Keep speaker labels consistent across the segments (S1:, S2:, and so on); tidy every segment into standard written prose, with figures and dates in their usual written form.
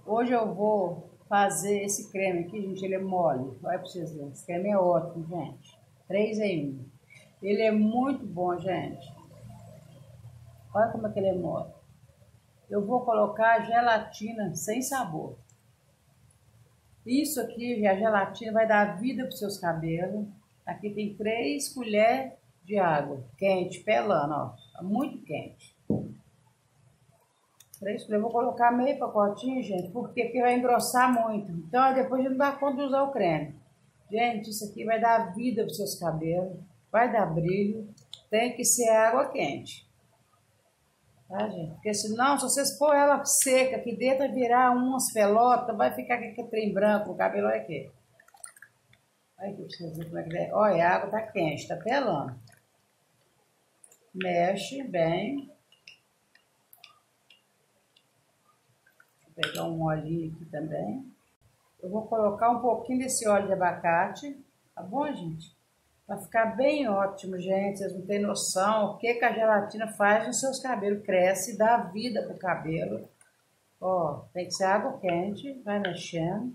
S1: Hoje eu vou fazer esse creme aqui, gente, ele é mole. Olha pra vocês verem, esse creme é ótimo, gente. 3 em 1. Ele é muito bom, gente. Olha como é que ele é mole. Eu vou colocar gelatina sem sabor. Isso aqui, a gelatina vai dar vida para os seus cabelos. Aqui tem 3 colheres de água quente, pelando, ó. Tá muito quente. 3 colheres. Eu vou colocar meio pacotinho, gente, porque vai engrossar muito. Então, depois não dá conta de usar o creme. Gente, isso aqui vai dar vida para os seus cabelos. Vai dar brilho. Tem que ser água quente. Tá, gente? Porque senão, se vocês pôr ela seca aqui dentro, vai virar umas pelotas, vai ficar com aquele trem branco, o cabelo olha aqui. Olha aqui pra vocês verem como é que é. Olha, a água tá quente, tá pelando. Mexe bem. Vou pegar um olhinho aqui também. Eu vou colocar um pouquinho desse óleo de abacate, tá bom, gente? Vai ficar bem ótimo, gente. Vocês não têm noção o que a gelatina faz nos seus cabelos. Cresce, dá vida pro cabelo. Ó, tem que ser água quente, vai mexendo.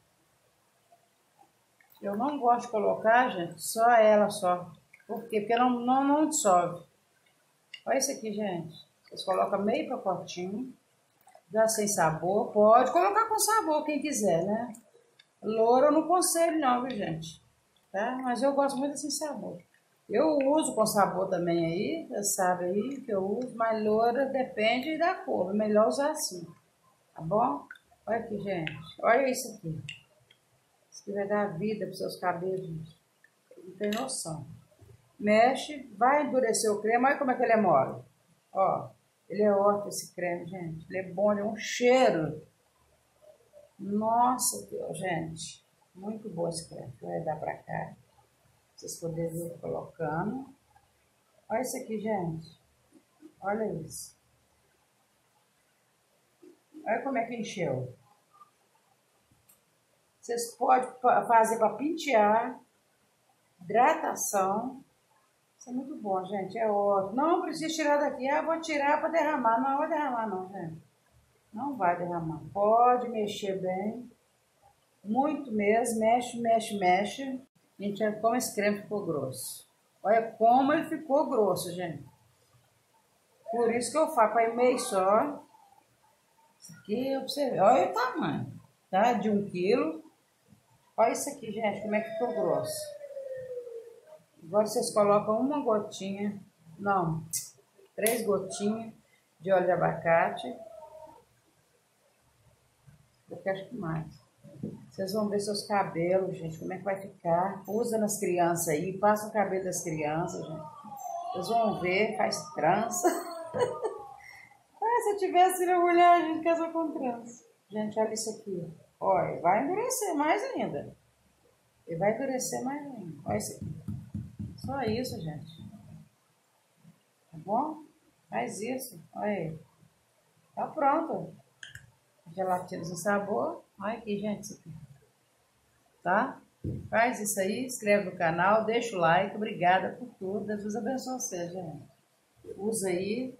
S1: Eu não gosto de colocar, gente, só ela só. Por quê? Porque não dissolve. Olha isso aqui, gente. Vocês colocam meio pacotinho, já sem sabor. Pode colocar com sabor, quem quiser, né? Louro eu não aconselho não, viu, gente? Tá? Mas eu gosto muito sem sabor. Eu uso com sabor também aí, você sabe aí que eu uso, mas loura depende da cor. É melhor usar assim, tá bom? Olha aqui, gente. Olha isso aqui. Isso aqui vai dar vida para os seus cabelos, gente. Não tem noção. Mexe, vai endurecer o creme. Olha como é que ele é mole. Ó, ele é ótimo esse creme, gente. Ele é bom, ele é um cheiro. Nossa, Deus, gente. Muito bom esse creme. Vai dar pra cá. Pra vocês poderem ver colocando. Olha isso aqui, gente. Olha isso. Olha como é que encheu. Vocês podem fazer para pentear, hidratação. Isso é muito bom, gente. É ótimo. Não precisa tirar daqui. Ah, vou tirar para derramar. Não vai derramar, não, gente. Não vai derramar. Pode mexer bem. Muito mesmo. Mexe, mexe, mexe. Gente, olha como esse creme ficou grosso. Olha como ele ficou grosso, gente. Por isso que eu faço para meio só. Isso aqui eu observei. Olha o tamanho, tá? De 1 quilo. Olha isso aqui, gente, como é que ficou grosso. Agora vocês colocam uma gotinha, não, 3 gotinhas de óleo de abacate. Eu acho que mais. Vocês vão ver seus cabelos, gente, como é que vai ficar. Usa nas crianças aí, passa o cabelo das crianças, gente. Vocês vão ver, faz trança. Ah, se eu tivesse uma mulher, a gente casa com trança. Gente, olha isso aqui. Olha, vai endurecer mais ainda. Ele vai endurecer mais ainda. Olha isso aqui. Só isso, gente. Tá bom? Faz isso. Olha aí. Tá pronto. Gelatina sem sabor. Olha aqui, gente, isso aqui. Tá? Faz isso aí, inscreve no canal, deixa o like. Obrigada por tudo. Deus abençoe vocês, gente. Usa aí.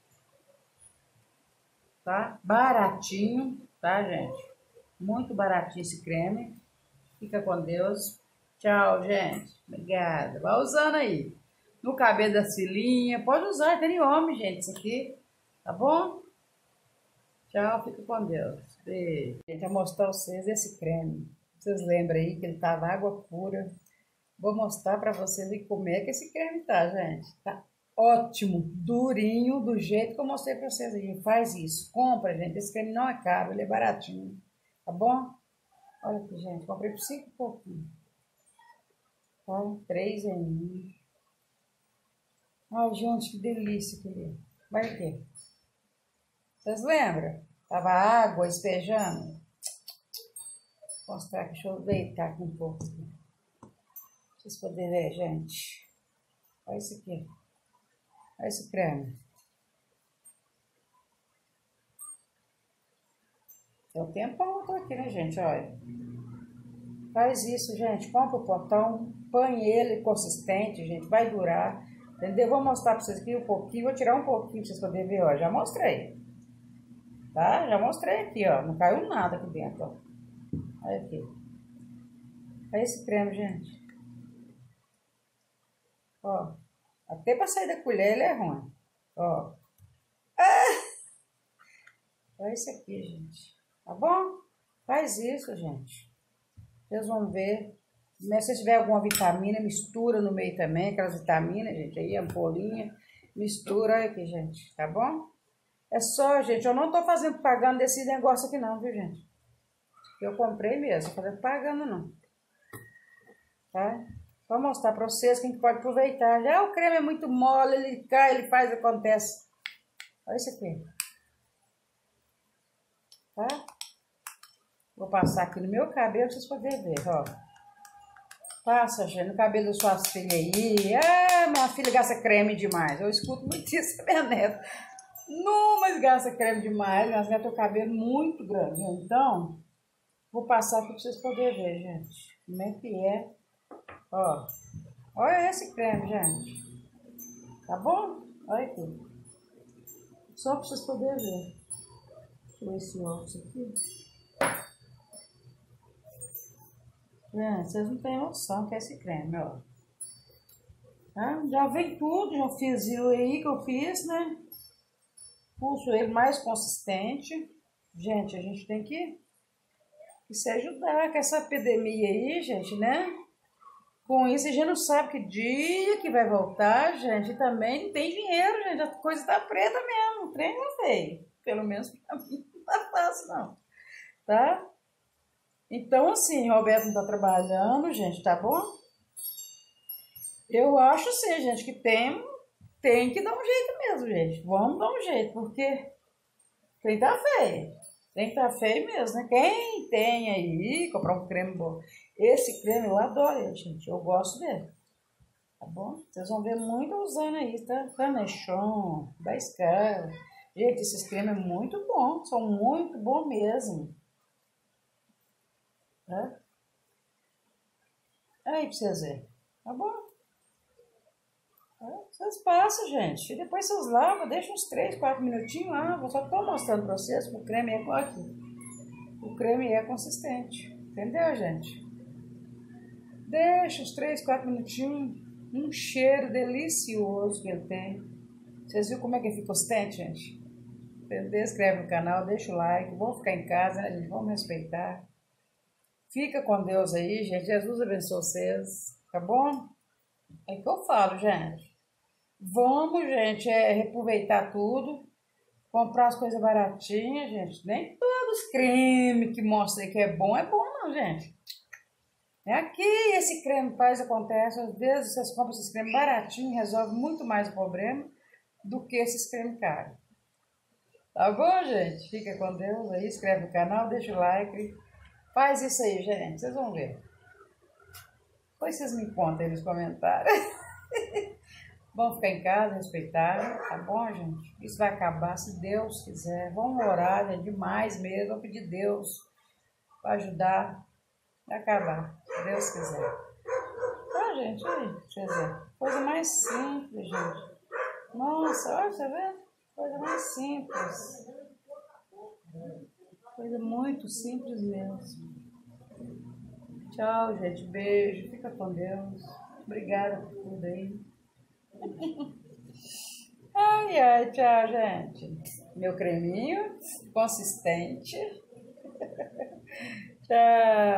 S1: Tá? Baratinho, tá, gente? Muito baratinho esse creme. Fica com Deus. Tchau, gente. Obrigada. Vai usando aí. No cabelo da filhinha. Pode usar, tem homem, gente, isso aqui. Tá bom? Tchau, fica com Deus. Beijo. Gente, vou mostrar pra vocês esse creme. Vocês lembram aí que ele tava água pura. Vou mostrar pra vocês aí como é que esse creme tá, gente. Tá ótimo, durinho, do jeito que eu mostrei pra vocês aí. Faz isso. Compra, gente. Esse creme não é caro, ele é baratinho. Tá bom? Olha aqui, gente. Comprei por 5 e pouquinho. Tá? 3 em 1. Ai, gente, que delícia que ele é. Vai ter. Vocês lembram? Tava água espejando. Vou mostrar aqui. Deixa eu deitar aqui um pouco. Pra vocês poderem ver, gente. Olha isso aqui. Olha esse creme. Tem um tempão que eu tô aqui, né, gente? Olha. Faz isso, gente. Compra o potão. Põe ele consistente, gente. Vai durar. Entendeu? Vou mostrar pra vocês aqui um pouquinho. Vou tirar um pouquinho pra vocês poderem ver, ó. Já mostrei. tá? Já mostrei aqui, ó. Não caiu nada aqui dentro, ó. Olha aqui. Olha esse creme, gente. Ó. Até pra sair da colher ele é ruim. Ó. Olha isso aqui, gente. Tá bom? Faz isso, gente. Vocês vão ver. Mas se tiver alguma vitamina, mistura no meio também. Aquelas vitaminas, gente. Aí, ampolinha. Mistura. Olha aqui, gente. Tá bom? É só, gente. Eu não tô fazendo propaganda desse negócio aqui não, viu, gente? Eu comprei mesmo. Não tô fazendo propaganda não. Tá? Vou mostrar pra vocês que a gente pode aproveitar. Já o creme é muito mole. Ele cai, ele faz, acontece. Olha isso aqui. Tá? Vou passar aqui no meu cabelo pra vocês poderem ver, ó. Passa, gente, no cabelo das suas filhas aí. Ah, minha filha gasta creme demais. Eu escuto muito isso da minha neta. Não, mas gasta creme demais. Minha neta tem o cabelo muito grande. Então, vou passar aqui pra vocês poderem ver, gente. Como é que é. Ó. Olha esse creme, gente. Tá bom? Olha aqui. Só pra vocês poderem ver. Deixa eu ver esse óculos aqui. Gente, vocês não têm noção que é esse creme, ó. Tá? Já vem tudo, já fiz o aí que eu fiz, né? Pulso ele mais consistente. Gente, a gente tem que se ajudar com essa epidemia aí, gente, né? Com isso, a gente não sabe que dia que vai voltar, gente. E também não tem dinheiro, gente. A coisa tá preta mesmo. O trem não veio. Pelo menos pra mim não tá fácil, não. Tá? Então, assim, Roberto não tá trabalhando, gente, tá bom? Eu acho, assim, gente, que tem que dar um jeito mesmo, gente. Vamos dar um jeito, porque tem que tá feio. Tem que tá feio mesmo, né? Quem tem aí, comprar um creme bom. Esse creme eu adoro, gente. Eu gosto dele. Tá bom? Vocês vão ver muito usando aí, tá? Canechon, da Scala. Gente, esses cremes é muito bom. São muito bons mesmo. Tá? Aí pra vocês verem. Tá bom? Vocês passam, gente. E depois vocês lavam, deixa uns 3, 4 minutinhos lá. Eu só tô mostrando pra vocês que o creme é aqui. O creme é consistente. Entendeu, gente? Deixa uns 3, 4 minutinhos. Um cheiro delicioso que ele tem. Vocês viram como é que ele fica consistente, gente? Entendeu? Inscreve no canal, deixa o like. Vamos ficar em casa, né, gente? Vamos respeitar. Fica com Deus aí, gente. Jesus abençoe vocês. Tá bom? É que eu falo, gente. Vamos, gente, reaproveitar tudo. Comprar as coisas baratinhas, gente. Nem todos os cremes que mostram aí que é bom não, gente. É aqui esse creme faz, acontece. Às vezes vocês compram esses cremes baratinhos, resolve muito mais o problema do que esses cremes caros. Tá bom, gente? Fica com Deus aí, inscreve no canal, deixa o like. Faz isso aí, gente. Vocês vão ver. Depois vocês me contam aí nos comentários. Vamos ficar em casa, respeitar, tá bom, gente? Isso vai acabar se Deus quiser. Vamos orar, é demais mesmo. Vamos pedir Deus para ajudar a acabar, se Deus quiser. Tá, gente? Aí, deixa eu ver. Coisa mais simples, gente. Nossa, olha, tá vendo? Coisa mais simples. Coisa muito simples mesmo. Tchau, gente. Beijo. Fica com Deus. Obrigada por tudo aí. Ai, ai, tchau, gente. Meu creminho consistente. Tchau.